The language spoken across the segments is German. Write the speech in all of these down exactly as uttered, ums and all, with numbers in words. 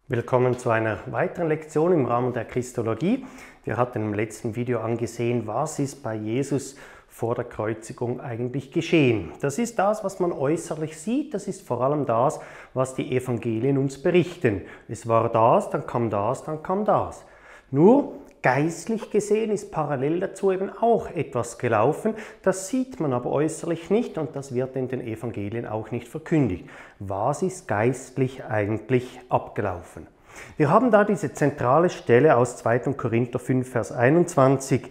Willkommen zu einer weiteren Lektion im Rahmen der Christologie. Wir hatten im letzten Video angesehen, was ist bei Jesus vor der Kreuzigung eigentlich geschehen. Das ist das, was man äußerlich sieht, das ist vor allem das, was die Evangelien uns berichten. Es war das, dann kam das, dann kam das. Nur geistlich gesehen ist parallel dazu eben auch etwas gelaufen, das sieht man aber äußerlich nicht und das wird in den Evangelien auch nicht verkündigt. Was ist geistlich eigentlich abgelaufen? Wir haben da diese zentrale Stelle aus zweiter Korinther fünf, Vers einundzwanzig.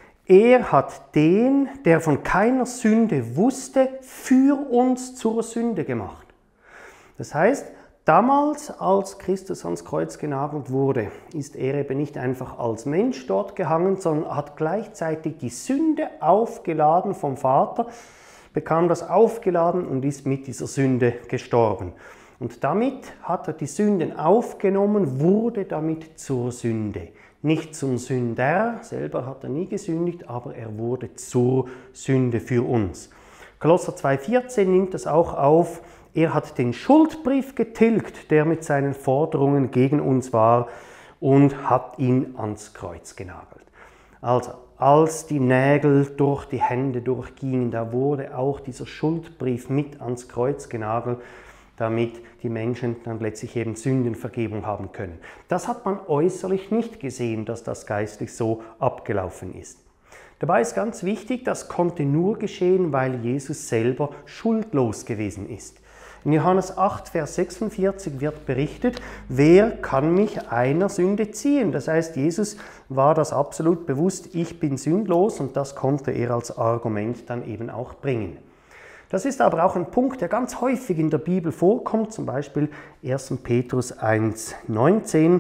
Er hat den, der von keiner Sünde wusste, für uns zur Sünde gemacht. Das heißt, damals, als Christus ans Kreuz genagelt wurde, ist er eben nicht einfach als Mensch dort gehangen, sondern hat gleichzeitig die Sünde aufgeladen vom Vater, bekam das aufgeladen und ist mit dieser Sünde gestorben. Und damit hat er die Sünden aufgenommen, wurde damit zur Sünde. Nicht zum Sünder, selber hat er nie gesündigt, aber er wurde zur Sünde für uns. Kolosser zwei, vierzehn nimmt das auch auf. Er hat den Schuldbrief getilgt, der mit seinen Forderungen gegen uns war, und hat ihn ans Kreuz genagelt. Also, als die Nägel durch die Hände durchgingen, da wurde auch dieser Schuldbrief mit ans Kreuz genagelt, damit die Menschen dann letztlich eben Sündenvergebung haben können. Das hat man äußerlich nicht gesehen, dass das geistlich so abgelaufen ist. Dabei ist ganz wichtig, das konnte nur geschehen, weil Jesus selber schuldlos gewesen ist. In Johannes acht, Vers sechsundvierzig wird berichtet, wer kann mich einer Sünde ziehen? Das heißt, Jesus war das absolut bewusst, ich bin sündlos, und das konnte er als Argument dann eben auch bringen. Das ist aber auch ein Punkt, der ganz häufig in der Bibel vorkommt, zum Beispiel erster Petrus eins, neunzehn.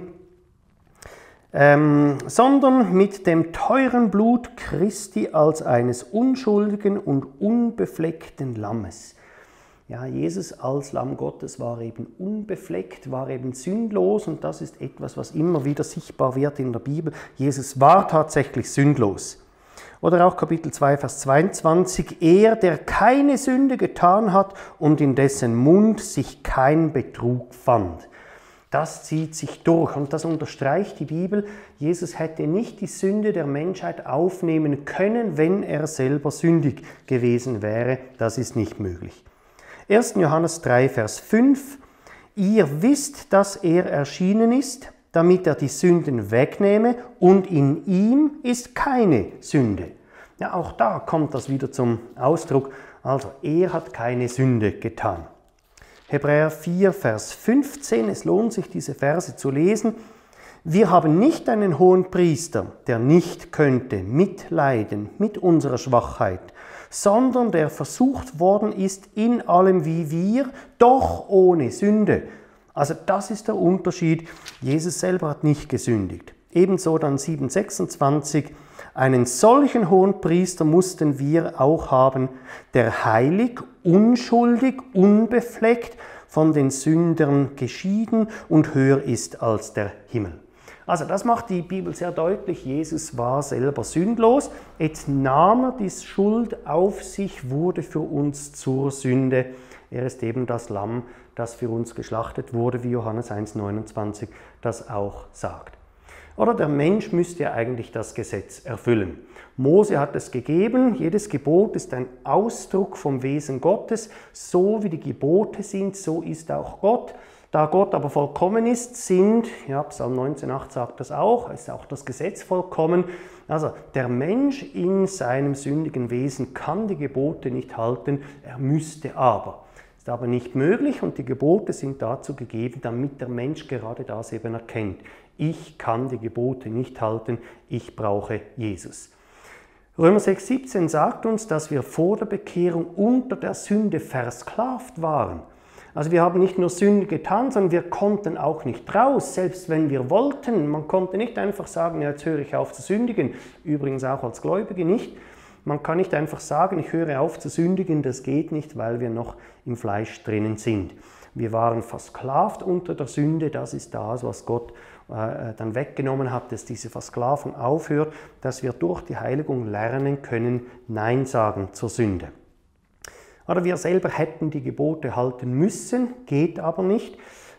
Ähm, sondern mit dem teuren Blut Christi als eines unschuldigen und unbefleckten Lammes. Ja, Jesus als Lamm Gottes war eben unbefleckt, war eben sündlos, und das ist etwas, was immer wieder sichtbar wird in der Bibel. Jesus war tatsächlich sündlos. Oder auch Kapitel zwei, Vers zweiundzwanzig, er, der keine Sünde getan hat und in dessen Mund sich kein Betrug fand. Das zieht sich durch und das unterstreicht die Bibel. Jesus hätte nicht die Sünde der Menschheit aufnehmen können, wenn er selber sündig gewesen wäre. Das ist nicht möglich. erster Johannes drei, Vers fünf. Ihr wisst, dass er erschienen ist, damit er die Sünden wegnehme, und in ihm ist keine Sünde. Ja, auch da kommt das wieder zum Ausdruck. Also, er hat keine Sünde getan. Hebräer vier, Vers fünfzehn, es lohnt sich, diese Verse zu lesen. Wir haben nicht einen hohen Priester, der nicht könnte mitleiden mit unserer Schwachheit, sondern der versucht worden ist in allem wie wir, doch ohne Sünde. Also das ist der Unterschied. Jesus selber hat nicht gesündigt. Ebenso dann sieben, sechsundzwanzig. Einen solchen hohen Priester mussten wir auch haben, der heilig, unschuldig, unbefleckt, von den Sündern geschieden und höher ist als der Himmel. Also das macht die Bibel sehr deutlich, Jesus war selber sündlos, jetzt nahm er die Schuld auf sich, wurde für uns zur Sünde. Er ist eben das Lamm, das für uns geschlachtet wurde, wie Johannes eins, neunundzwanzig das auch sagt. Oder der Mensch müsste ja eigentlich das Gesetz erfüllen. Mose hat es gegeben, jedes Gebot ist ein Ausdruck vom Wesen Gottes. So wie die Gebote sind, so ist auch Gott. Da Gott aber vollkommen ist, sind, ja, Psalm neunzehn, acht sagt das auch, ist auch das Gesetz vollkommen. Also der Mensch in seinem sündigen Wesen kann die Gebote nicht halten, er müsste aber. Ist aber nicht möglich, und die Gebote sind dazu gegeben, damit der Mensch gerade das eben erkennt. Ich kann die Gebote nicht halten, ich brauche Jesus. Römer sechs, siebzehn sagt uns, dass wir vor der Bekehrung unter der Sünde versklavt waren. Also wir haben nicht nur Sünde getan, sondern wir konnten auch nicht raus, selbst wenn wir wollten. Man konnte nicht einfach sagen, ja, jetzt höre ich auf zu sündigen, übrigens auch als Gläubige nicht. Man kann nicht einfach sagen, ich höre auf zu sündigen, das geht nicht, weil wir noch im Fleisch drinnen sind. Wir waren versklavt unter der Sünde, das ist das, was Gott äh, dann weggenommen hat, dass diese Versklavung aufhört, dass wir durch die Heiligung lernen können, Nein sagen zur Sünde. Oder wir selber hätten die Gebote halten müssen, geht aber nicht.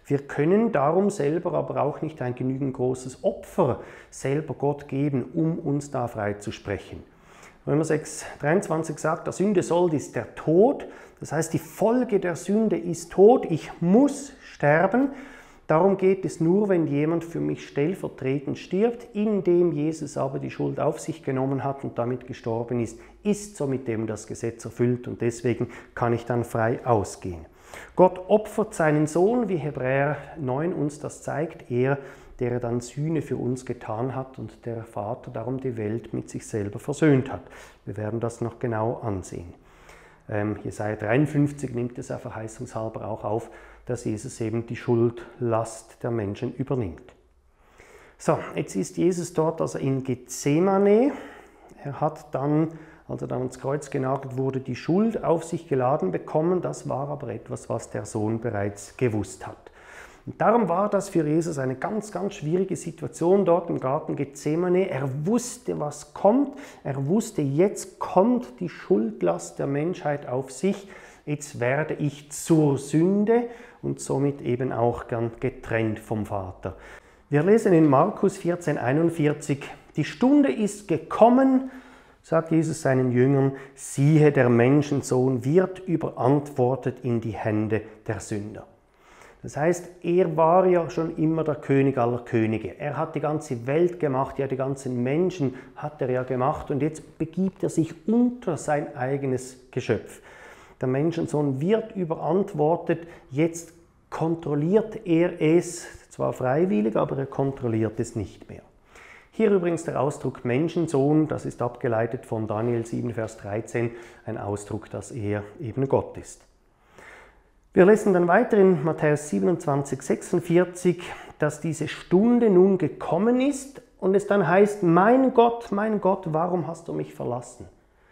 Wir können darum selber aber auch nicht ein genügend großes Opfer selber Gott geben, um uns da freizusprechen. Römer sechs, dreiundzwanzig sagt, der Sünde Sold ist der Tod. Das heißt, die Folge der Sünde ist Tod. Ich muss sterben. Darum geht es nur, wenn jemand für mich stellvertretend stirbt, indem Jesus aber die Schuld auf sich genommen hat und damit gestorben ist, ist somit dem das Gesetz erfüllt und deswegen kann ich dann frei ausgehen. Gott opfert seinen Sohn, wie Hebräer neun uns das zeigt, er, der dann Sühne für uns getan hat und der Vater darum die Welt mit sich selber versöhnt hat. Wir werden das noch genau ansehen. Ähm, Jesaja dreiundfünfzig nimmt es ja verheißungshalber auch auf, dass Jesus eben die Schuldlast der Menschen übernimmt. So, jetzt ist Jesus dort also in Gethsemane. Er hat dann, als er dann ans Kreuz genagelt wurde, die Schuld auf sich geladen bekommen. Das war aber etwas, was der Sohn bereits gewusst hat. Und darum war das für Jesus eine ganz, ganz schwierige Situation dort im Garten Gethsemane. Er wusste, was kommt. Er wusste, jetzt kommt die Schuldlast der Menschheit auf sich. Jetzt werde ich zur Sünde und somit eben auch gern getrennt vom Vater. Wir lesen in Markus vierzehn, einundvierzig, die Stunde ist gekommen, sagt Jesus seinen Jüngern, siehe, der Menschensohn wird überantwortet in die Hände der Sünder. Das heißt, er war ja schon immer der König aller Könige. Er hat die ganze Welt gemacht, ja die ganzen Menschen hat er ja gemacht und jetzt begibt er sich unter sein eigenes Geschöpf. Der Menschensohn wird überantwortet, jetzt kontrolliert er es, zwar freiwillig, aber er kontrolliert es nicht mehr. Hier übrigens der Ausdruck Menschensohn, das ist abgeleitet von Daniel sieben, Vers dreizehn, ein Ausdruck, dass er eben Gott ist. Wir lesen dann weiter in Matthäus siebenundzwanzig, sechsundvierzig, dass diese Stunde nun gekommen ist und es dann heißt, mein Gott, mein Gott, warum hast du mich verlassen?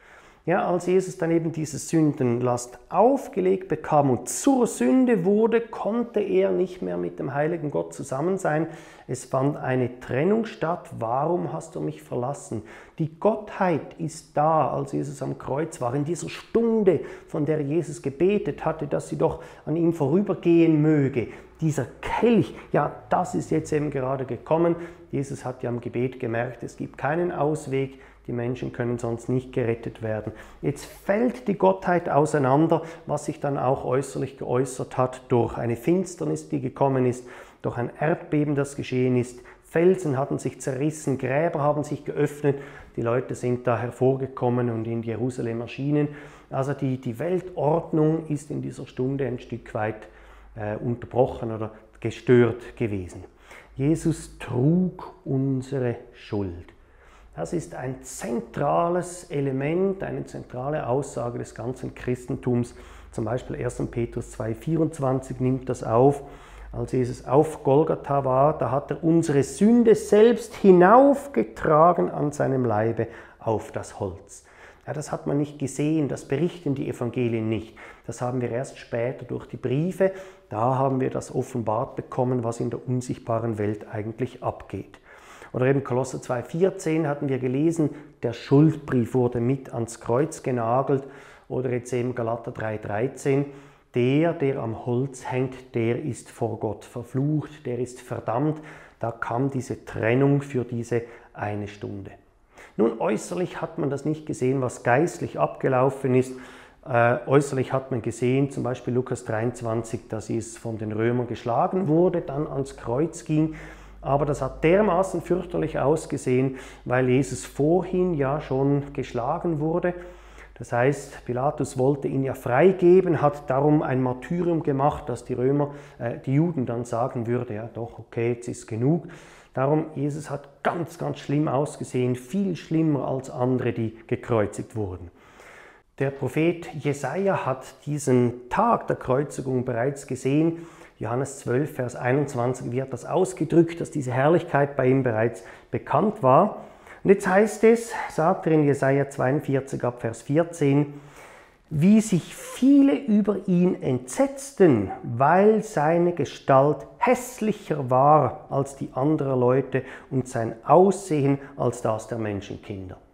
Ja, als Jesus dann eben diese Sündenlast aufgelegt bekam und zur Sünde wurde, konnte er nicht mehr mit dem heiligen Gott zusammen sein. Es fand eine Trennung statt. Warum hast du mich verlassen? Die Gottheit ist da, als Jesus am Kreuz war, in dieser Stunde, von der Jesus gebetet hatte, dass sie doch an ihm vorübergehen möge. Dieser Kelch, ja, das ist jetzt eben gerade gekommen. Jesus hat ja am Gebet gemerkt, es gibt keinen Ausweg. Die Menschen können sonst nicht gerettet werden. Jetzt fällt die Gottheit auseinander, was sich dann auch äußerlich geäußert hat durch eine Finsternis, die gekommen ist, durch ein Erdbeben, das geschehen ist. Felsen hatten sich zerrissen, Gräber haben sich geöffnet, die Leute sind da hervorgekommen und in Jerusalem erschienen. Also die, die Weltordnung ist in dieser Stunde ein Stück weit äh, unterbrochen oder gestört gewesen. Jesus trug unsere Schuld. Das ist ein zentrales Element, eine zentrale Aussage des ganzen Christentums. Zum Beispiel erster Petrus zwei, vierundzwanzig nimmt das auf. Als Jesus auf Golgatha war, da hat er unsere Sünde selbst hinaufgetragen an seinem Leibe auf das Holz. Ja, das hat man nicht gesehen, das berichten die Evangelien nicht. Das haben wir erst später durch die Briefe. Da haben wir das offenbart bekommen, was in der unsichtbaren Welt eigentlich abgeht. Oder eben Kolosser zwei, vierzehn hatten wir gelesen, der Schuldbrief wurde mit ans Kreuz genagelt. Oder jetzt eben Galater drei, dreizehn, der, der am Holz hängt, der ist vor Gott verflucht, der ist verdammt. Da kam diese Trennung für diese eine Stunde. Nun, äußerlich hat man das nicht gesehen, was geistlich abgelaufen ist. Äh, äußerlich hat man gesehen, zum Beispiel Lukas dreiundzwanzig, dass es von den Römern geschlagen wurde, dann ans Kreuz ging. Aber das hat dermaßen fürchterlich ausgesehen, weil Jesus vorhin ja schon geschlagen wurde. Das heißt, Pilatus wollte ihn ja freigeben, hat darum ein Martyrium gemacht, dass die Römer, äh, die Juden dann sagen würden, ja doch, okay, jetzt ist genug. Darum, Jesus hat ganz, ganz schlimm ausgesehen, viel schlimmer als andere, die gekreuzigt wurden. Der Prophet Jesaja hat diesen Tag der Kreuzigung bereits gesehen. Johannes zwölf, Vers einundzwanzig wird das ausgedrückt, dass diese Herrlichkeit bei ihm bereits bekannt war. Und jetzt heißt es, sagt er in Jesaja zweiundvierzig ab Vers vierzehn, wie sich viele über ihn entsetzten, weil seine Gestalt hässlicher war als die anderer Leute und sein Aussehen als das der Menschenkinder.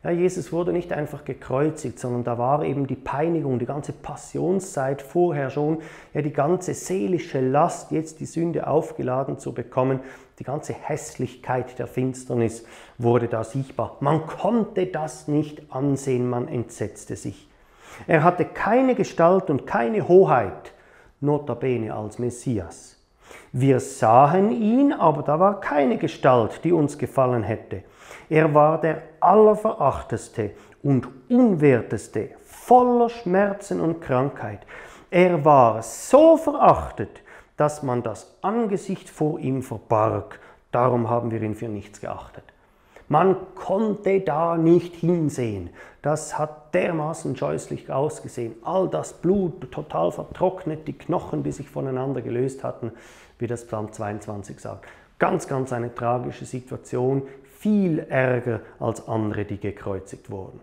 Ja, Jesus wurde nicht einfach gekreuzigt, sondern da war eben die Peinigung, die ganze Passionszeit vorher schon, ja, die ganze seelische Last, jetzt die Sünde aufgeladen zu bekommen, die ganze Hässlichkeit der Finsternis wurde da sichtbar. Man konnte das nicht ansehen, man entsetzte sich. Er hatte keine Gestalt und keine Hoheit, notabene als Messias. Wir sahen ihn, aber da war keine Gestalt, die uns gefallen hätte. Er war der Allerverachteste und Unwerteste, voller Schmerzen und Krankheit. Er war so verachtet, dass man das Angesicht vor ihm verbarg. Darum haben wir ihn für nichts geachtet. Man konnte da nicht hinsehen. Das hat dermaßen scheußlich ausgesehen. All das Blut total vertrocknet, die Knochen, die sich voneinander gelöst hatten, wie das Psalm zweiundzwanzig sagt. Ganz, ganz eine tragische Situation, viel ärger als andere, die gekreuzigt wurden.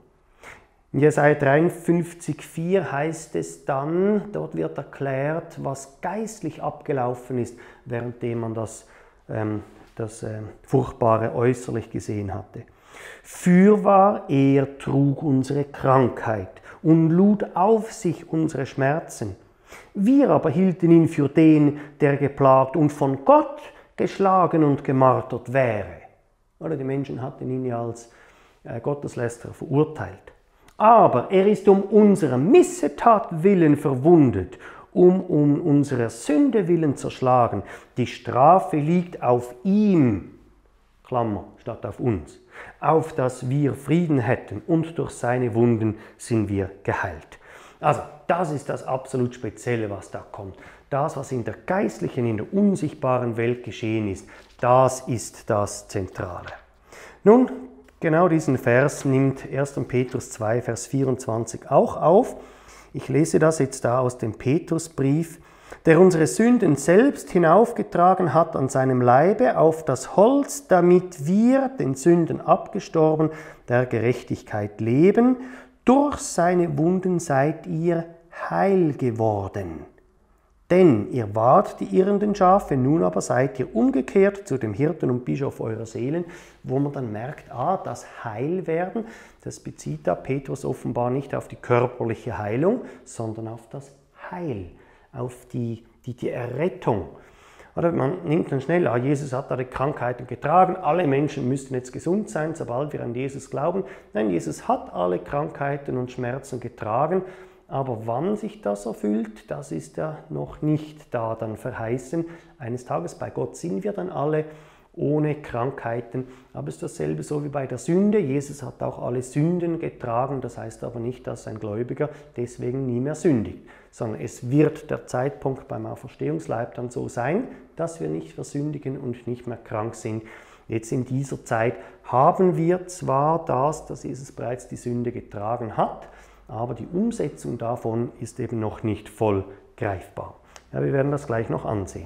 In Jesaja dreiundfünfzig, vier heißt es dann, dort wird erklärt, was geistlich abgelaufen ist, währenddem man das, ähm, das äh, furchtbare äußerlich gesehen hatte. Fürwahr, er trug unsere Krankheit und lud auf sich unsere Schmerzen. Wir aber hielten ihn für den, der geplagt und von Gott geschlagen und gemartert wäre. Oder die Menschen hatten ihn ja als äh, Gotteslästerer verurteilt. Aber er ist um unserer Missetat willen verwundet, um um unserer Sünde willen zerschlagen. Die Strafe liegt auf ihm, Klammer, statt auf uns, auf dass wir Frieden hätten, und durch seine Wunden sind wir geheilt. Also, das ist das absolut Spezielle, was da kommt. Das, was in der geistlichen, in der unsichtbaren Welt geschehen ist, das ist das Zentrale. Nun, genau diesen Vers nimmt erster Petrus zwei, Vers vierundzwanzig auch auf. Ich lese das jetzt da aus dem Petrusbrief. Der unsere Sünden selbst hinaufgetragen hat an seinem Leibe auf das Holz, damit wir, den Sünden abgestorben, der Gerechtigkeit leben. Durch seine Wunden seid ihr heil geworden. Denn ihr wart die irrenden Schafe, nun aber seid ihr umgekehrt zu dem Hirten und Bischof eurer Seelen, wo man dann merkt, ah, das Heilwerden, das bezieht da Petrus offenbar nicht auf die körperliche Heilung, sondern auf das Heil, auf die, die, die Errettung. Oder man nimmt dann schnell, ah, Jesus hat alle Krankheiten getragen, alle Menschen müssten jetzt gesund sein, sobald wir an Jesus glauben. Nein, Jesus hat alle Krankheiten und Schmerzen getragen, aber wann sich das erfüllt, das ist ja noch nicht da dann verheißen. Eines Tages bei Gott sind wir dann alle ohne Krankheiten, aber es ist dasselbe so wie bei der Sünde. Jesus hat auch alle Sünden getragen, das heißt aber nicht, dass ein Gläubiger deswegen nie mehr sündigt, sondern es wird der Zeitpunkt beim Auferstehungsleib dann so sein, dass wir nicht versündigen und nicht mehr krank sind. Jetzt in dieser Zeit haben wir zwar das, dass Jesus bereits die Sünde getragen hat, aber die Umsetzung davon ist eben noch nicht voll greifbar. Ja, wir werden das gleich noch ansehen.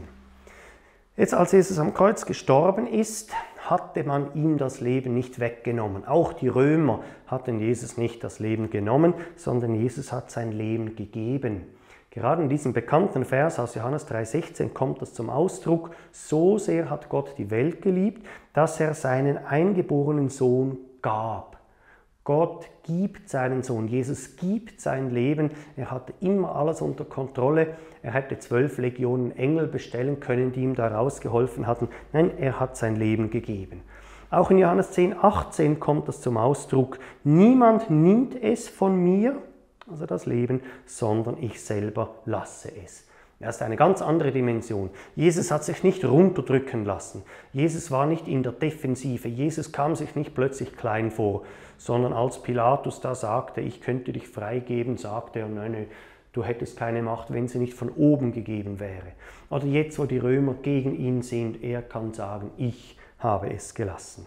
Jetzt, als Jesus am Kreuz gestorben ist, hatte man ihm das Leben nicht weggenommen. Auch die Römer hatten Jesus nicht das Leben genommen, sondern Jesus hat sein Leben gegeben. Gerade in diesem bekannten Vers aus Johannes drei sechzehn kommt das zum Ausdruck: So sehr hat Gott die Welt geliebt, dass er seinen eingeborenen Sohn gab. Gott gibt seinen Sohn, Jesus gibt sein Leben, er hatte immer alles unter Kontrolle, er hätte zwölf Legionen Engel bestellen können, die ihm da rausgeholfen hatten. Nein, er hat sein Leben gegeben. Auch in Johannes zehn achtzehn kommt das zum Ausdruck: Niemand nimmt es von mir, also das Leben, sondern ich selber lasse es. Das ist eine ganz andere Dimension. Jesus hat sich nicht runterdrücken lassen. Jesus war nicht in der Defensive. Jesus kam sich nicht plötzlich klein vor, sondern als Pilatus da sagte, ich könnte dich freigeben, sagte er, nein, nein, du hättest keine Macht, wenn sie nicht von oben gegeben wäre. Oder jetzt, wo die Römer gegen ihn sind, er kann sagen, ich habe es gelassen.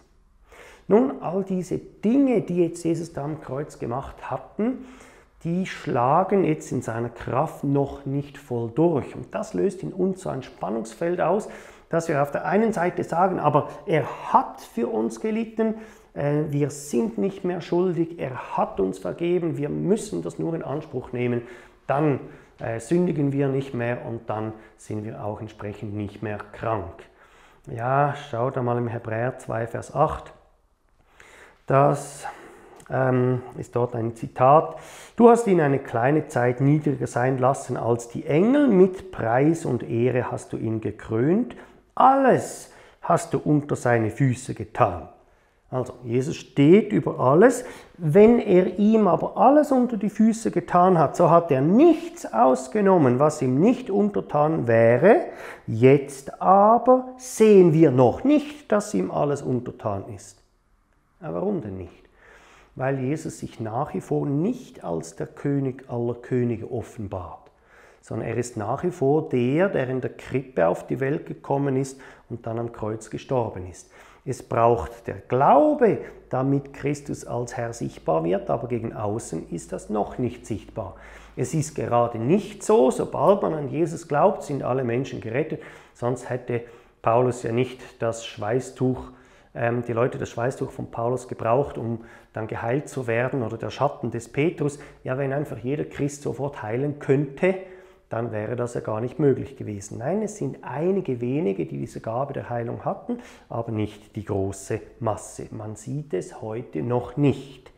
Nun, all diese Dinge, die jetzt Jesus da am Kreuz gemacht hatten, die schlagen jetzt in seiner Kraft noch nicht voll durch. Und das löst in uns so ein Spannungsfeld aus, dass wir auf der einen Seite sagen, aber er hat für uns gelitten, wir sind nicht mehr schuldig, er hat uns vergeben, wir müssen das nur in Anspruch nehmen, dann sündigen wir nicht mehr und dann sind wir auch entsprechend nicht mehr krank. Ja, schaut einmal im Hebräer zwei, Vers acht, dass ähm, ist dort ein Zitat. Du hast ihn eine kleine Zeit niedriger sein lassen als die Engel, mit Preis und Ehre hast du ihn gekrönt. Alles hast du unter seine Füße getan. Also, Jesus steht über alles. Wenn er ihm aber alles unter die Füße getan hat, so hat er nichts ausgenommen, was ihm nicht untertan wäre. Jetzt aber sehen wir noch nicht, dass ihm alles untertan ist. Aber warum denn nicht? Weil Jesus sich nach wie vor nicht als der König aller Könige offenbart, sondern er ist nach wie vor der, der in der Krippe auf die Welt gekommen ist und dann am Kreuz gestorben ist. Es braucht der Glaube, damit Christus als Herr sichtbar wird, aber gegen außen ist das noch nicht sichtbar. Es ist gerade nicht so, sobald man an Jesus glaubt, sind alle Menschen gerettet, sonst hätte Paulus ja nicht das Schweißtuch, ähm, die Leute das Schweißtuch von Paulus gebraucht, um dann geheilt zu werden, oder der Schatten des Petrus. Ja, wenn einfach jeder Christ sofort heilen könnte, dann wäre das ja gar nicht möglich gewesen. Nein, es sind einige wenige, die diese Gabe der Heilung hatten, aber nicht die große Masse. Man sieht es heute noch nicht.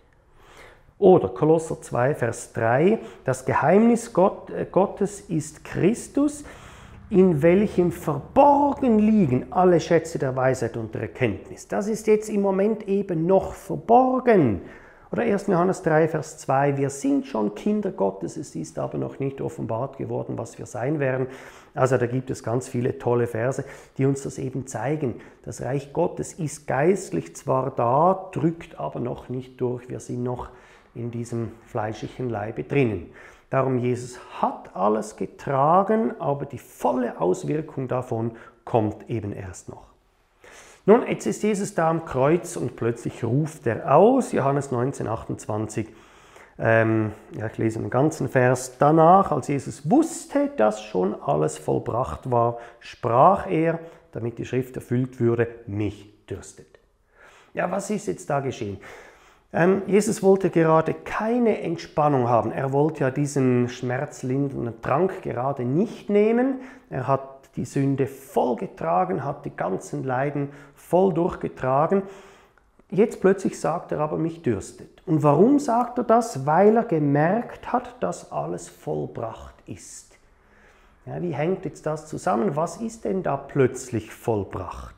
Oder Kolosser zwei, Vers drei, das Geheimnis Gott, äh, Gottes ist Christus, in welchem verborgen liegen alle Schätze der Weisheit und der Erkenntnis. Das ist jetzt im Moment eben noch verborgen. Oder erster Johannes drei, Vers zwei, wir sind schon Kinder Gottes, es ist aber noch nicht offenbart geworden, was wir sein werden. Also da gibt es ganz viele tolle Verse, die uns das eben zeigen. Das Reich Gottes ist geistlich zwar da, drückt aber noch nicht durch, wir sind noch in diesem fleischlichen Leibe drinnen. Darum, Jesus hat alles getragen, aber die volle Auswirkung davon kommt eben erst noch. Nun, jetzt ist Jesus da am Kreuz und plötzlich ruft er aus, Johannes neunzehn, achtundzwanzig, ähm, ja, ich lese den ganzen Vers, danach, als Jesus wusste, dass schon alles vollbracht war, sprach er, damit die Schrift erfüllt würde, mich dürstet. Ja, was ist jetzt da geschehen? Ähm, Jesus wollte gerade keine Entspannung haben, er wollte ja diesen schmerzlindernden Trank gerade nicht nehmen, er hat die Sünde voll getragen, hat die ganzen Leiden voll durchgetragen. Jetzt plötzlich sagt er aber, mich dürstet. Und warum sagt er das? Weil er gemerkt hat, dass alles vollbracht ist. Ja, wie hängt jetzt das zusammen? Was ist denn da plötzlich vollbracht?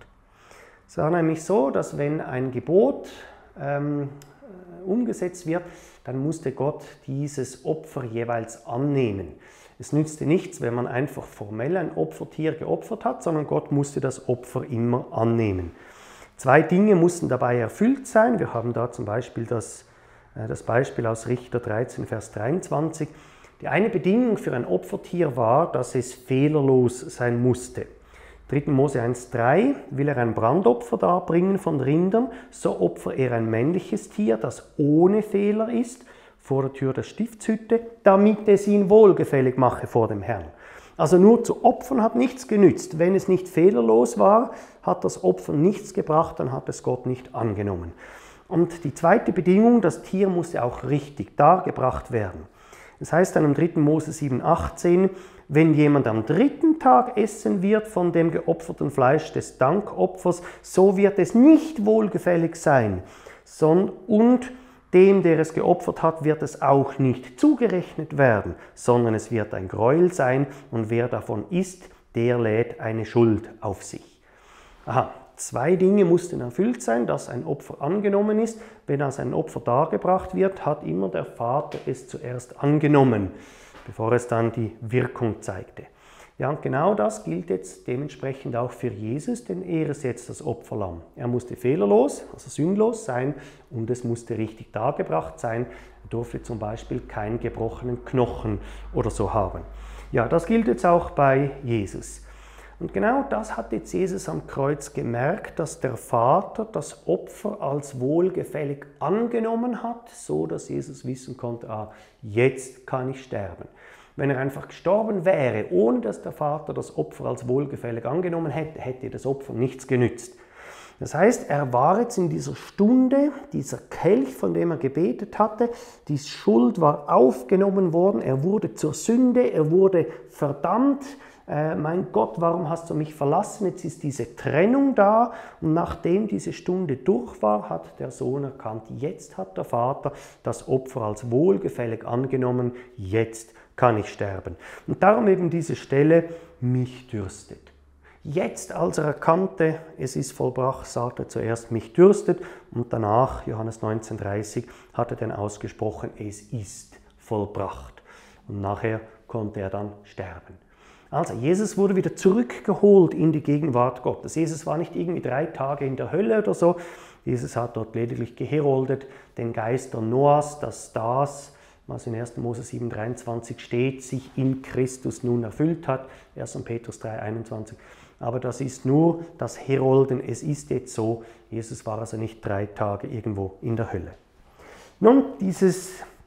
Es war nämlich so, dass wenn ein Gebot ähm, umgesetzt wird, dann musste Gott dieses Opfer jeweils annehmen. Es nützte nichts, wenn man einfach formell ein Opfertier geopfert hat, sondern Gott musste das Opfer immer annehmen. Zwei Dinge mussten dabei erfüllt sein. Wir haben da zum Beispiel das, äh, das Beispiel aus Richter dreizehn, Vers dreiundzwanzig. Die eine Bedingung für ein Opfertier war, dass es fehlerlos sein musste. dritter Mose eins, drei, will er ein Brandopfer darbringen von Rindern, so opfere er ein männliches Tier, das ohne Fehler ist, vor der Tür der Stiftshütte, damit es ihn wohlgefällig mache vor dem Herrn. Also nur zu opfern hat nichts genützt. Wenn es nicht fehlerlos war, hat das Opfer nichts gebracht, dann hat es Gott nicht angenommen. Und die zweite Bedingung, das Tier musste auch richtig dargebracht werden. Das heißt dann im dritter Mose sieben, achtzehn, wenn jemand am dritten Tag essen wird von dem geopferten Fleisch des Dankopfers, so wird es nicht wohlgefällig sein, sondern und dem, der es geopfert hat, wird es auch nicht zugerechnet werden, sondern es wird ein Gräuel sein und wer davon isst, der lädt eine Schuld auf sich. Aha, zwei Dinge mussten erfüllt sein, dass ein Opfer angenommen ist. Wenn also ein Opfer dargebracht wird, hat immer der Vater es zuerst angenommen, bevor es dann die Wirkung zeigte. Ja, und genau das gilt jetzt dementsprechend auch für Jesus, denn er ist jetzt das Opferlamm. Er musste fehlerlos, also sündlos sein und es musste richtig dargebracht sein. Er durfte zum Beispiel keinen gebrochenen Knochen oder so haben. Ja, das gilt jetzt auch bei Jesus. Und genau das hat jetzt Jesus am Kreuz gemerkt, dass der Vater das Opfer als wohlgefällig angenommen hat, so dass Jesus wissen konnte, ah, jetzt kann ich sterben. Wenn er einfach gestorben wäre, ohne dass der Vater das Opfer als wohlgefällig angenommen hätte, hätte das Opfer nichts genützt. Das heißt, er war jetzt in dieser Stunde, dieser Kelch, von dem er gebetet hatte, die Schuld war aufgenommen worden, er wurde zur Sünde, er wurde verdammt, äh, mein Gott, warum hast du mich verlassen? Jetzt ist diese Trennung da und nachdem diese Stunde durch war, hat der Sohn erkannt, jetzt hat der Vater das Opfer als wohlgefällig angenommen, jetzt kann ich sterben. Und darum eben diese Stelle, mich dürstet. Jetzt, als er erkannte, es ist vollbracht, sagte er zuerst, mich dürstet und danach, Johannes neunzehn dreißig, hat er dann ausgesprochen, es ist vollbracht. Und nachher konnte er dann sterben. Also, Jesus wurde wieder zurückgeholt in die Gegenwart Gottes. Jesus war nicht irgendwie drei Tage in der Hölle oder so. Jesus hat dort lediglich geheroldet, den Geistern Noahs, dass das, was in erster Mose sieben dreiundzwanzig steht, sich in Christus nun erfüllt hat. erster Petrus drei einundzwanzig. Aber das ist nur das Herolden. Es ist jetzt so, Jesus war also nicht drei Tage irgendwo in der Hölle. Nun, dieses,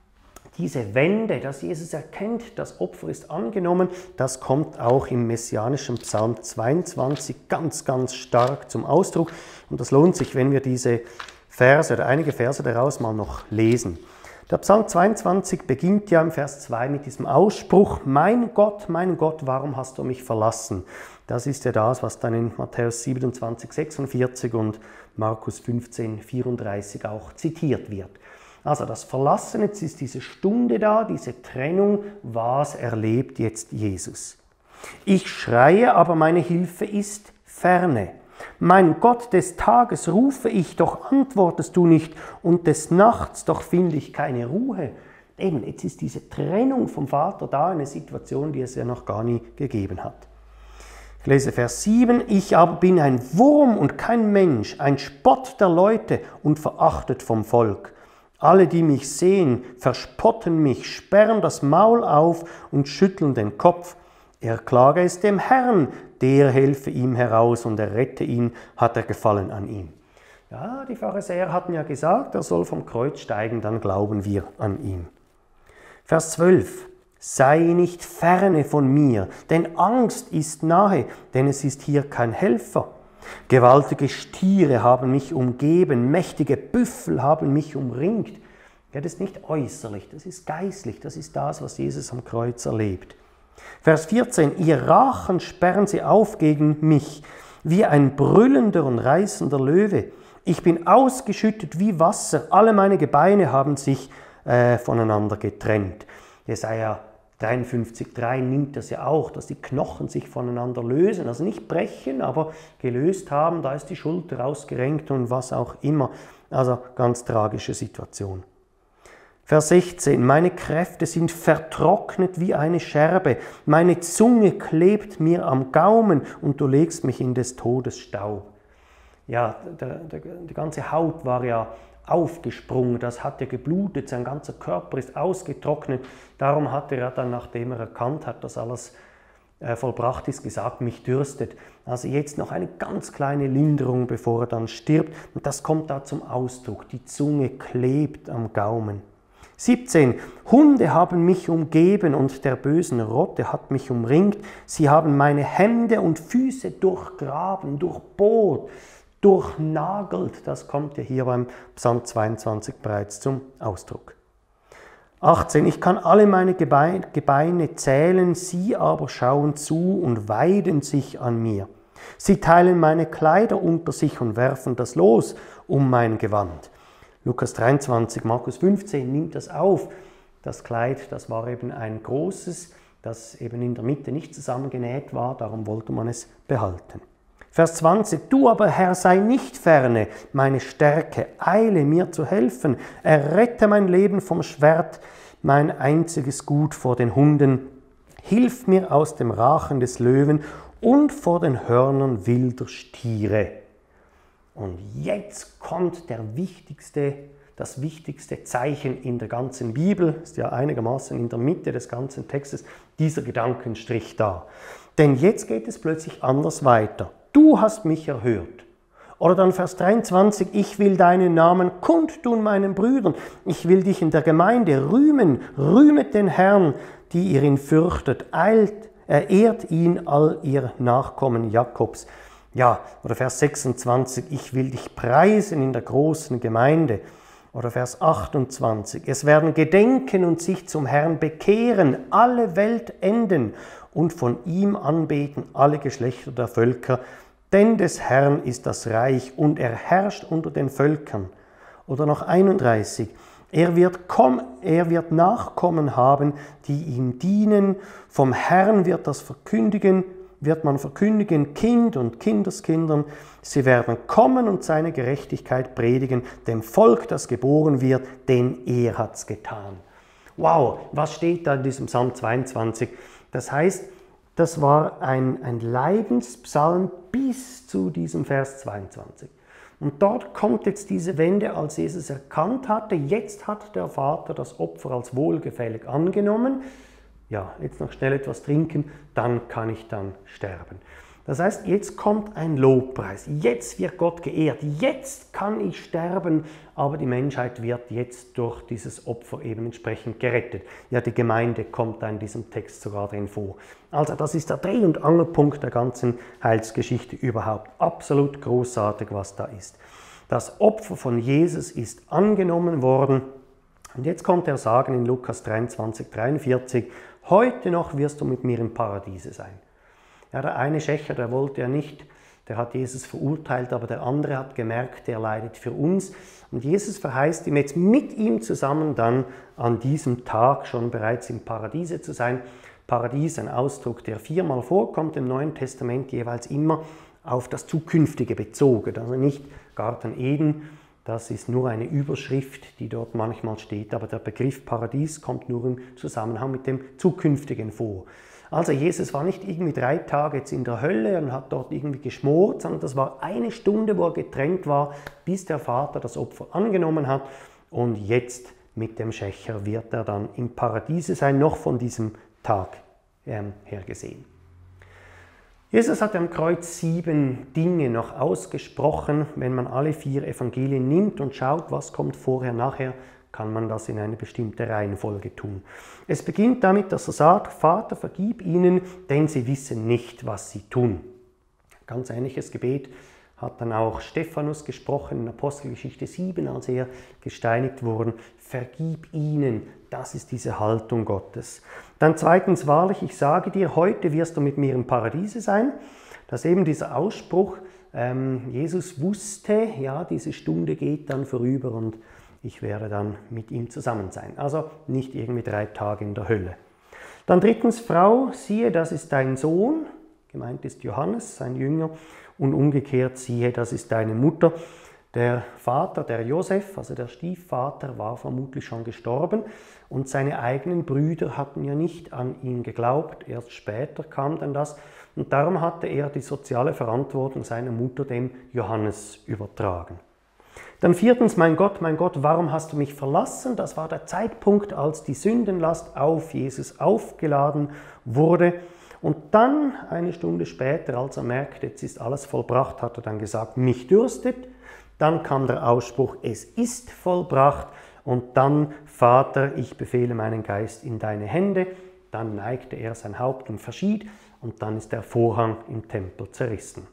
diese Wende, dass Jesus erkennt, das Opfer ist angenommen, das kommt auch im messianischen Psalm zweiundzwanzig ganz, ganz stark zum Ausdruck. Und das lohnt sich, wenn wir diese Verse oder einige Verse daraus mal noch lesen. Der Psalm zweiundzwanzig beginnt ja im Vers zwei mit diesem Ausspruch, mein Gott, mein Gott, warum hast du mich verlassen? Das ist ja das, was dann in Matthäus siebenundzwanzig sechsundvierzig und Markus fünfzehn vierunddreißig auch zitiert wird. Also das Verlassen, jetzt ist diese Stunde da, diese Trennung, was erlebt jetzt Jesus? Ich schreie, aber meine Hilfe ist ferne. Mein Gott, des Tages rufe ich, doch antwortest du nicht, und des Nachts, doch finde ich keine Ruhe. Eben, jetzt ist diese Trennung vom Vater da, eine Situation, die es ja noch gar nie gegeben hat. Ich lese Vers sieben, ich aber bin ein Wurm und kein Mensch, ein Spott der Leute und verachtet vom Volk. Alle, die mich sehen, verspotten mich, sperren das Maul auf und schütteln den Kopf. Er klage es dem Herrn, der helfe ihm heraus und er rette ihn, hat er Gefallen an ihm. Ja, die Pharisäer hatten ja gesagt, er soll vom Kreuz steigen, dann glauben wir an ihn. Vers zwölf. Sei nicht ferne von mir, denn Angst ist nahe, denn es ist hier kein Helfer. Gewaltige Stiere haben mich umgeben, mächtige Büffel haben mich umringt. Ja, das ist nicht äußerlich, das ist geistlich, das ist das, was Jesus am Kreuz erlebt. Vers vierzehn, ihr Rachen sperren sie auf gegen mich, wie ein brüllender und reißender Löwe. Ich bin ausgeschüttet wie Wasser, alle meine Gebeine haben sich äh, voneinander getrennt. Jesaja dreiundfünfzig drei nimmt das ja auch, dass die Knochen sich voneinander lösen, also nicht brechen, aber gelöst haben, da ist die Schulter rausgerenkt und was auch immer. Also ganz tragische Situation. Vers sechzehn, meine Kräfte sind vertrocknet wie eine Scherbe, meine Zunge klebt mir am Gaumen und du legst mich in des Todes Staub. Ja, der, der, die ganze Haut war ja aufgesprungen, das hat ja geblutet, sein ganzer Körper ist ausgetrocknet. Darum hat er dann, nachdem er erkannt hat, dass alles äh, vollbracht ist, gesagt, mich dürstet. Also jetzt noch eine ganz kleine Linderung, bevor er dann stirbt. Und das kommt da zum Ausdruck, die Zunge klebt am Gaumen. siebzehn. Hunde haben mich umgeben und der bösen Rotte hat mich umringt. Sie haben meine Hände und Füße durchgraben, durchbohrt, durchnagelt. Das kommt ja hier beim Psalm zweiundzwanzig bereits zum Ausdruck. achtzehn. Ich kann alle meine Gebeine zählen, sie aber schauen zu und weiden sich an mir. Sie teilen meine Kleider unter sich und werfen das Los um mein Gewand. Lukas dreiundzwanzig, Markus fünfzehn nimmt das auf. Das Kleid, das war eben ein großes, das eben in der Mitte nicht zusammengenäht war, darum wollte man es behalten. Vers zwanzig, du aber, Herr, sei nicht ferne, meine Stärke, eile mir zu helfen, errette mein Leben vom Schwert, mein einziges Gut vor den Hunden, hilf mir aus dem Rachen des Löwen und vor den Hörnern wilder Stiere. Und jetzt kommt der wichtigste, das wichtigste Zeichen in der ganzen Bibel, ist ja einigermaßen in der Mitte des ganzen Textes, dieser Gedankenstrich da. Denn jetzt geht es plötzlich anders weiter. Du hast mich erhört. Oder dann Vers dreiundzwanzig, ich will deinen Namen kundtun meinen Brüdern. Ich will dich in der Gemeinde rühmen. Rühmet den Herrn, die ihr ihn fürchtet. Eilt, er ehrt ihn all ihr Nachkommen Jakobs. Ja, oder Vers sechsundzwanzig, ich will dich preisen in der großen Gemeinde. Oder Vers achtundzwanzig, es werden gedenken und sich zum Herrn bekehren, alle Weltenden, und von ihm anbeten alle Geschlechter der Völker, denn des Herrn ist das Reich und er herrscht unter den Völkern. Oder noch einunddreißig. Er wird, komm, er wird Nachkommen haben, die ihm dienen. Vom Herrn wird das verkündigen, wird man verkündigen, Kind und Kindeskindern. Sie werden kommen und seine Gerechtigkeit predigen, dem Volk, das geboren wird, denn er hat's getan. Wow, was steht da in diesem Psalm zweiundzwanzig? Das heißt, das war ein, ein Leidenspsalm bis zu diesem Vers zweiundzwanzig. Und dort kommt jetzt diese Wende, als Jesus erkannt hatte, jetzt hat der Vater das Opfer als wohlgefällig angenommen. Ja, jetzt noch schnell etwas trinken, dann kann ich dann sterben. Das heißt, jetzt kommt ein Lobpreis, jetzt wird Gott geehrt, jetzt kann ich sterben, aber die Menschheit wird jetzt durch dieses Opfer eben entsprechend gerettet. Ja, die Gemeinde kommt da in diesem Text sogar drin vor. Also das ist der Dreh- und Angelpunkt der ganzen Heilsgeschichte überhaupt. Absolut großartig, was da ist. Das Opfer von Jesus ist angenommen worden und jetzt kommt er sagen in Lukas dreiundzwanzig, dreiundvierzig, heute noch wirst du mit mir im Paradiese sein. Ja, der eine Schächer, der wollte ja nicht, der hat Jesus verurteilt, aber der andere hat gemerkt, der leidet für uns. Und Jesus verheißt ihm jetzt mit ihm zusammen dann an diesem Tag schon bereits im Paradiese zu sein. Paradies, ein Ausdruck, der viermal vorkommt im Neuen Testament, jeweils immer auf das Zukünftige bezogen. Also nicht Garten Eden, das ist nur eine Überschrift, die dort manchmal steht, aber der Begriff Paradies kommt nur im Zusammenhang mit dem Zukünftigen vor. Also Jesus war nicht irgendwie drei Tage jetzt in der Hölle und hat dort irgendwie geschmort, sondern das war eine Stunde, wo er getrennt war, bis der Vater das Opfer angenommen hat. Und jetzt mit dem Schächer wird er dann im Paradiese sein, noch von diesem Tag ähm, her gesehen. Jesus hat am Kreuz sieben Dinge noch ausgesprochen. Wenn man alle vier Evangelien nimmt und schaut, was kommt vorher, nachher, kann man das in eine bestimmte Reihenfolge tun. Es beginnt damit, dass er sagt, Vater, vergib ihnen, denn sie wissen nicht, was sie tun. Ganz ähnliches Gebet hat dann auch Stephanus gesprochen in Apostelgeschichte sieben, als er gesteinigt wurde. Vergib ihnen, das ist diese Haltung Gottes. Dann zweitens, wahrlich, ich sage dir, heute wirst du mit mir im Paradiese sein. Das ist eben dieser Ausspruch, ähm, Jesus wusste, ja, diese Stunde geht dann vorüber und ich werde dann mit ihm zusammen sein. Also nicht irgendwie drei Tage in der Hölle. Dann drittens, Frau, siehe, das ist dein Sohn. Gemeint ist Johannes, sein Jünger. Und umgekehrt, siehe, das ist deine Mutter. Der Vater, der Josef, also der Stiefvater, war vermutlich schon gestorben. Und seine eigenen Brüder hatten ja nicht an ihn geglaubt. Erst später kam dann das. Und darum hatte er die soziale Verantwortung seiner Mutter dem Johannes übertragen. Dann viertens, mein Gott, mein Gott, warum hast du mich verlassen? Das war der Zeitpunkt, als die Sündenlast auf Jesus aufgeladen wurde. Und dann, eine Stunde später, als er merkt, jetzt ist alles vollbracht, hat er dann gesagt, mich dürstet. Dann kam der Ausspruch, es ist vollbracht. Und dann, Vater, ich befehle meinen Geist in deine Hände. Dann neigte er sein Haupt und verschied. Und dann ist der Vorhang im Tempel zerrissen.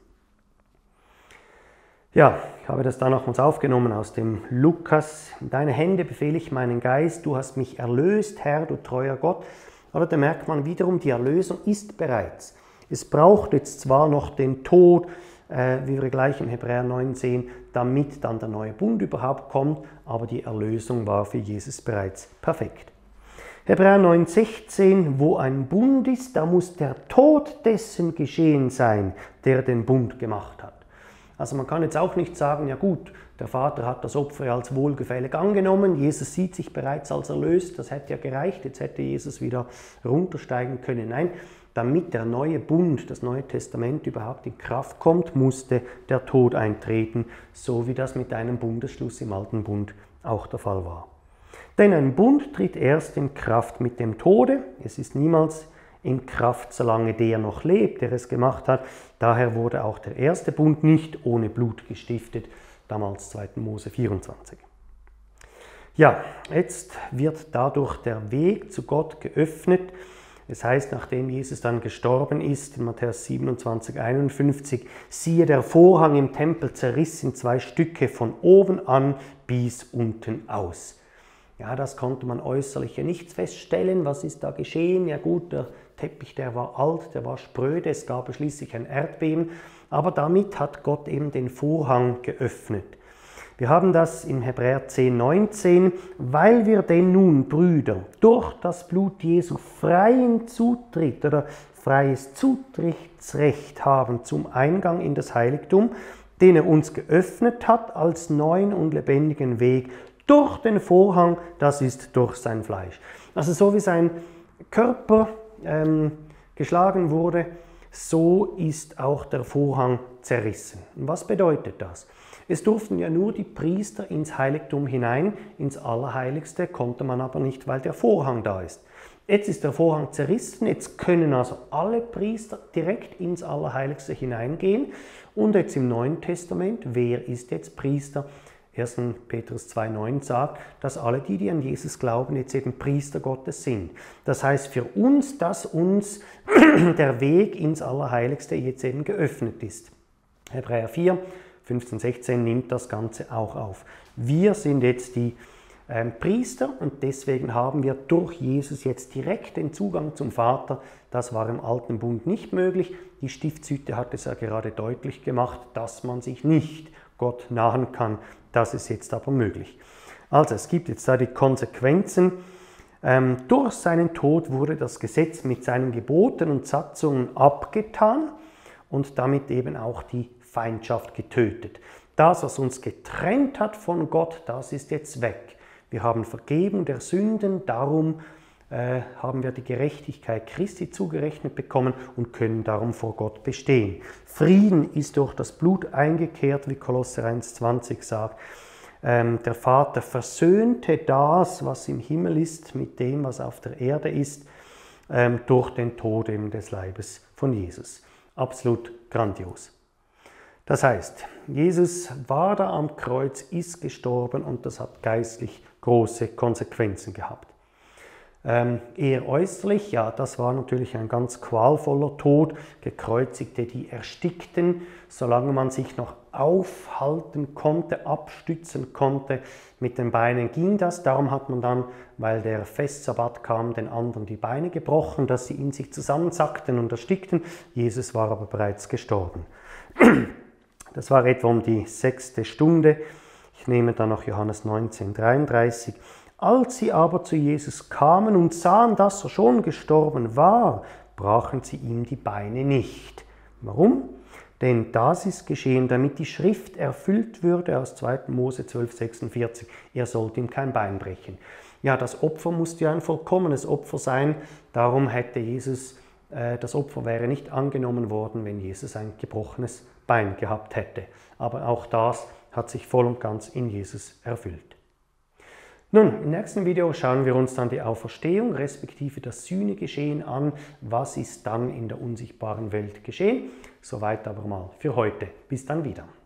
Ja, ich habe das da nochmals aufgenommen aus dem Lukas. In deine Hände befehle ich meinen Geist, du hast mich erlöst, Herr, du treuer Gott. Aber da merkt man wiederum, die Erlösung ist bereits. Es braucht jetzt zwar noch den Tod, äh, wie wir gleich in Hebräer neun sehen, damit dann der neue Bund überhaupt kommt, aber die Erlösung war für Jesus bereits perfekt. Hebräer neun sechzehn, wo ein Bund ist, da muss der Tod dessen geschehen sein, der den Bund gemacht hat. Also man kann jetzt auch nicht sagen, ja gut, der Vater hat das Opfer als wohlgefällig angenommen, Jesus sieht sich bereits als erlöst, das hätte ja gereicht, jetzt hätte Jesus wieder runtersteigen können. Nein, damit der neue Bund, das Neue Testament überhaupt in Kraft kommt, musste der Tod eintreten, so wie das mit einem Bundesschluss im Alten Bund auch der Fall war. Denn ein Bund tritt erst in Kraft mit dem Tode, es ist niemals in Kraft, solange der noch lebt, der es gemacht hat. Daher wurde auch der erste Bund nicht ohne Blut gestiftet, damals zweiter Mose vierundzwanzig. Ja, jetzt wird dadurch der Weg zu Gott geöffnet. Es heißt, nachdem Jesus dann gestorben ist, in Matthäus siebenundzwanzig, einundfünfzig, siehe, der Vorhang im Tempel zerriss in zwei Stücke von oben an bis unten aus. Ja, das konnte man äußerlich ja nicht feststellen. Was ist da geschehen? Ja gut, der Teppich, der war alt, der war spröde, es gab schließlich ein Erdbeben, aber damit hat Gott eben den Vorhang geöffnet. Wir haben das in Hebräer zehn, neunzehn, weil wir denn nun, Brüder, durch das Blut Jesu freien Zutritt oder freies Zutrittsrecht haben zum Eingang in das Heiligtum, den er uns geöffnet hat als neuen und lebendigen Weg durch den Vorhang, das ist durch sein Fleisch. Also so wie sein Körper ähm, geschlagen wurde, so ist auch der Vorhang zerrissen. Und was bedeutet das? Es durften ja nur die Priester ins Heiligtum hinein, ins Allerheiligste konnte man aber nicht, weil der Vorhang da ist. Jetzt ist der Vorhang zerrissen, jetzt können also alle Priester direkt ins Allerheiligste hineingehen. Und jetzt im Neuen Testament, wer ist jetzt Priester? erster Petrus zwei neun sagt, dass alle die, die an Jesus glauben, jetzt eben Priester Gottes sind. Das heißt für uns, dass uns der Weg ins Allerheiligste jetzt eben geöffnet ist. Hebräer vier, fünfzehn, sechzehn nimmt das Ganze auch auf. Wir sind jetzt die ähm, Priester und deswegen haben wir durch Jesus jetzt direkt den Zugang zum Vater. Das war im Alten Bund nicht möglich. Die Stiftshütte hat es ja gerade deutlich gemacht, dass man sich nicht Gott nahen kann. Das ist jetzt aber möglich. Also es gibt jetzt da die Konsequenzen. Ähm, durch seinen Tod wurde das Gesetz mit seinen Geboten und Satzungen abgetan und damit eben auch die Feindschaft getötet. Das, was uns getrennt hat von Gott, das ist jetzt weg. Wir haben Vergebung der Sünden, darum äh, haben wir die Gerechtigkeit Christi zugerechnet bekommen und können darum vor Gott bestehen. Frieden ist durch das Blut eingekehrt, wie Kolosser eins zwanzig sagt. Ähm, der Vater versöhnte das, was im Himmel ist, mit dem, was auf der Erde ist, ähm, durch den Tod eben des Leibes von Jesus. Absolut grandios. Das heißt, Jesus war da am Kreuz, ist gestorben und das hat geistlich große Konsequenzen gehabt. Ähm, eher äußerlich, ja, das war natürlich ein ganz qualvoller Tod. Gekreuzigte, die erstickten, solange man sich noch aufhalten konnte, abstützen konnte. Mit den Beinen ging das, darum hat man dann, weil der Festsabbat kam, den anderen die Beine gebrochen, dass sie in sich zusammensackten und erstickten. Jesus war aber bereits gestorben. Das war etwa um die sechste Stunde. Ich nehme dann noch Johannes neunzehn, dreiunddreißig. Als sie aber zu Jesus kamen und sahen, dass er schon gestorben war, brachen sie ihm die Beine nicht. Warum? Denn das ist geschehen, damit die Schrift erfüllt würde aus zweiter Mose zwölf, sechsundvierzig. Er sollte ihm kein Bein brechen. Ja, das Opfer musste ja ein vollkommenes Opfer sein. Darum hätte Jesus, äh, das Opfer wäre nicht angenommen worden, wenn Jesus ein gebrochenes Bein gehabt hätte. Aber auch das hat sich voll und ganz in Jesus erfüllt. Nun, im nächsten Video schauen wir uns dann die Auferstehung respektive das Sühnegeschehen an. Was ist dann in der unsichtbaren Welt geschehen? Soweit aber mal für heute. Bis dann wieder.